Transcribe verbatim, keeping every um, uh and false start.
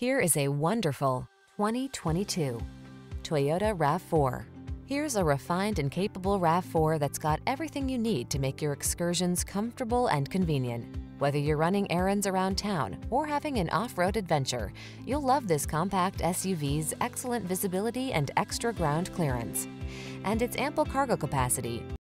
Here is a wonderful twenty twenty-two Toyota RAV four. Here's a refined and capable RAV four that's got everything you need to make your excursions comfortable and convenient. Whether you're running errands around town or having an off-road adventure, you'll love this compact S U V's excellent visibility and extra ground clearance. And its ample cargo capacity